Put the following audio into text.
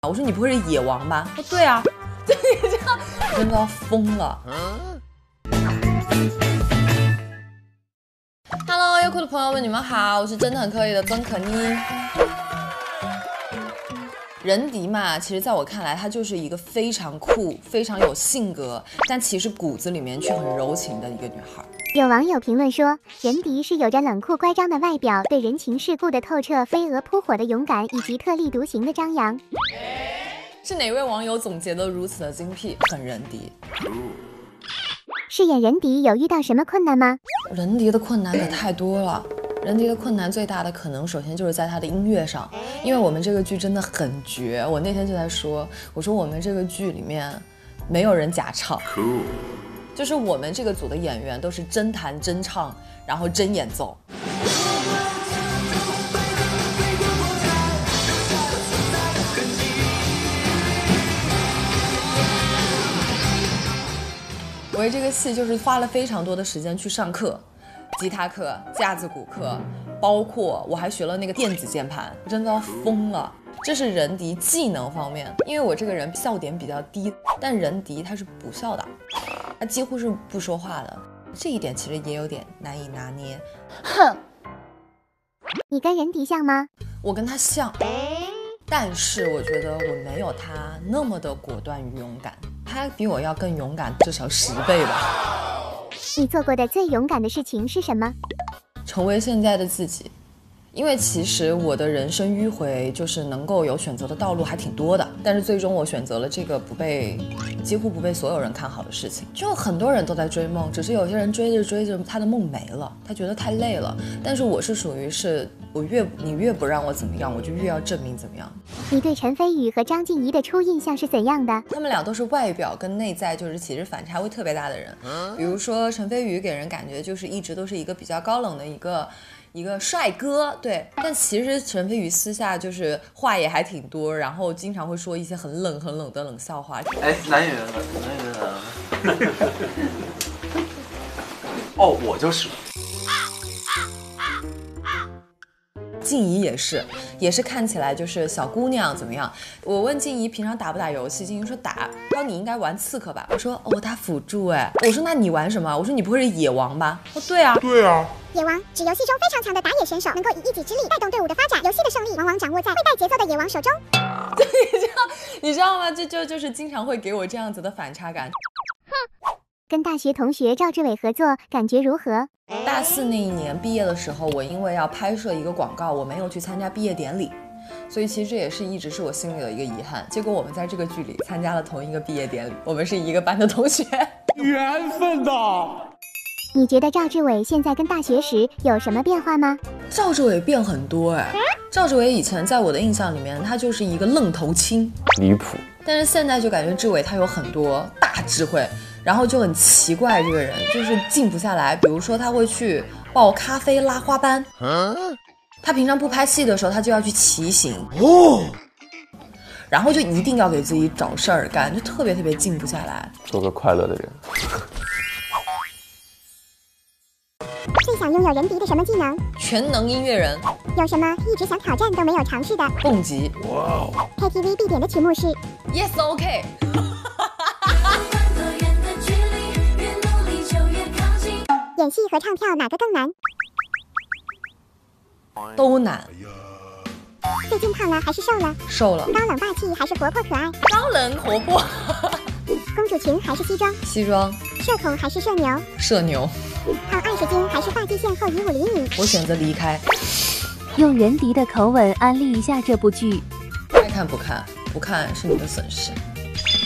我说你不会是野王吧？说对啊，就你这样，我真的要疯了。Hello， 优酷的朋友们，你们好，我是真的很可以的曾可妮。任迪嘛，其实在我看来，她就是一个非常酷、非常有性格，但其实骨子里面却很柔情的一个女孩。 有网友评论说，任迪是有着冷酷乖张的外表，对人情世故的透彻，飞蛾扑火的勇敢，以及特立独行的张扬。 是哪位网友总结得如此的精辟？很任迪。 饰演任迪有遇到什么困难吗？ 任迪的困难可太多了。任迪的困难最大的可能，首先就是在他的音乐上，因为我们这个剧真的很绝。我那天就在说，我说我们这个剧里面没有人假唱，就是我们这个组的演员都是真弹真唱，然后真演奏。我为这个戏就是花了非常多的时间去上课，吉他课、架子鼓课，包括我还学了那个电子键盘，我真的要疯了。这是任迪技能方面，因为我这个人笑点比较低，但任迪他是不笑的，他几乎是不说话的，这一点其实也有点难以拿捏。哼， 你跟任迪像吗？ 我跟他像，但是我觉得我没有他那么的果断与勇敢，他比我要更勇敢至少10倍吧。 你做过的最勇敢的事情是什么？ 成为现在的自己。因为其实我的人生迂回就是能够有选择的道路还挺多的，但是最终我选择了这个几乎不被所有人看好的事情。就很多人都在追梦，只是有些人追着追着他的梦没了，他觉得太累了。但是我是属于你越不让我怎么样，我就越要证明怎么样。 你对陈飞宇和张婧仪的初印象是怎样的？ 他们俩都是外表跟内在就是其实反差会特别大的人。比如说陈飞宇给人感觉就是一直都是一个比较高冷的一个帅哥，对，但其实陈飞宇私下就是话也还挺多，然后经常会说一些很冷的冷笑话。 哎，男演员呢？哦，我就是。 静怡也是看起来就是小姑娘怎么样？我问静怡平常打不打游戏，静怡说打。她说你应该玩刺客吧？我说哦，打辅助哎。我说那你玩什么？我说你不会是野王吧？说对啊， 对啊。 野王指游戏中非常强的打野选手，能够以一己之力带动队伍的发展，游戏的胜利往往掌握在会带节奏的野王手中。 你知道吗？就是经常会给我这样子的反差感。 哼，跟大学同学赵志伟合作，感觉如何？ 大4那一年毕业的时候，我因为要拍摄一个广告，我没有去参加毕业典礼，所以其实这也是一直是我心里的一个遗憾。结果我们在这个剧里参加了同一个毕业典礼，我们是一个班的同学， 缘分的。 你觉得赵志伟现在跟大学时有什么变化吗？ 赵志伟变很多哎，赵志伟以前在我的印象里面，他就是一个愣头青， 离谱。 但是现在就感觉志伟他有很多大智慧，然后就很奇怪，这个人就是静不下来。比如说他会去抱咖啡拉花班，他平常不拍戏的时候，他就要去骑行哦，然后就一定要给自己找事儿干，就特别静不下来。 做个快乐的人。 最想拥有任迪的什么技能？ 全能音乐人。 有什么一直想挑战都没有尝试的？ 蹦极。 哇哦。 KTV 必点的曲目是 Yes OK。 演戏和唱跳哪个更难？ 都难。 最近胖了还是瘦了？ 瘦了。 高冷霸气还是活泼可爱？ 高冷活泼。 公主裙还是西装？ 西装。 社恐还是社牛？ 社牛。 靠20斤还是发际线后移5厘米？ 我选择离开。 用任迪的口吻安利一下这部剧。 爱看不看，不看是你的损失。